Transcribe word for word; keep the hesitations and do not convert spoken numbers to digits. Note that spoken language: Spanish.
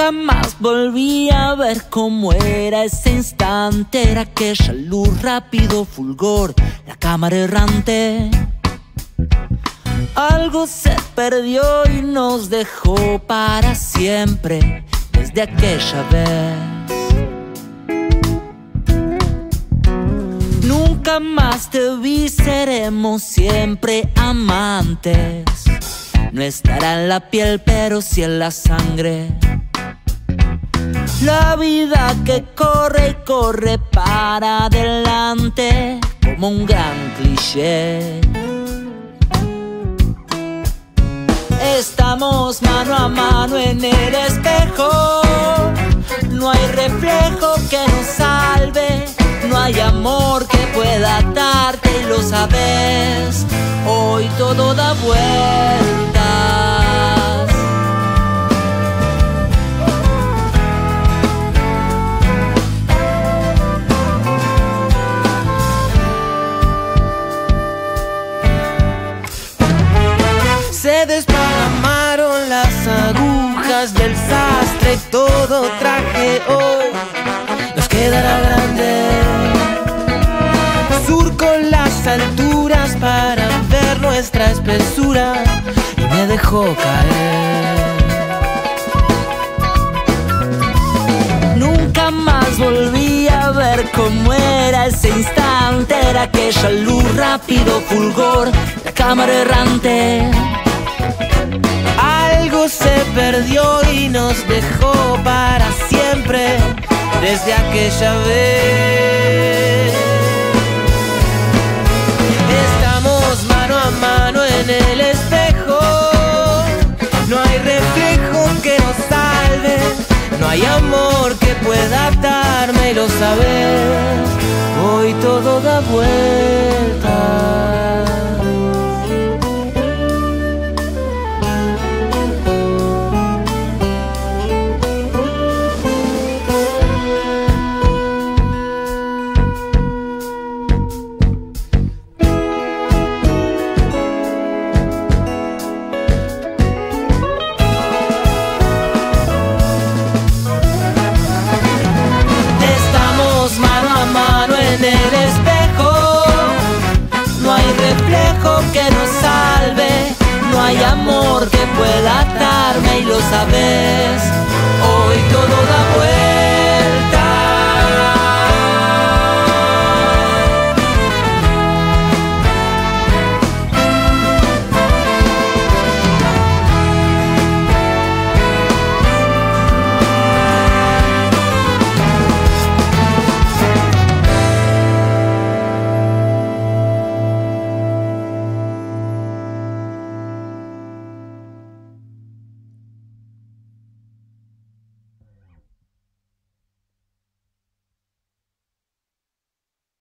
Nunca más volví a ver cómo era ese instante. Era aquella luz, rápido fulgor, la cámara errante. Algo se perdió y nos dejó para siempre desde aquella vez. Nunca más te vi, seremos siempre amantes. No estará en la piel, pero sí en la sangre. La vida que corre y corre para adelante, como un gran cliché. Estamos mano a mano en el espejo. No hay reflejo que nos salve. No hay amor que pueda atarte y lo sabes. Hoy todo da vueltas. Se desparramaron las agujas del sastre. Todo traje hoy nos quedará grande. Surco las alturas para ver nuestra espesura y me dejó caer. Nunca más volví a ver cómo era ese instante. Era aquella luz, rápido fulgor, la cámara errante. Algo se perdió y nos dejó para siempre desde aquella vez. Estamos mano a mano en el espejo. No hay reflejo que nos salve. No hay amor que pueda atarme y lo sabes. Hoy todo da vueltas. En el espejo no hay reflejo que nos salve. No hay amor que pueda atarme y lo sabes. Hoy todo da vuelta.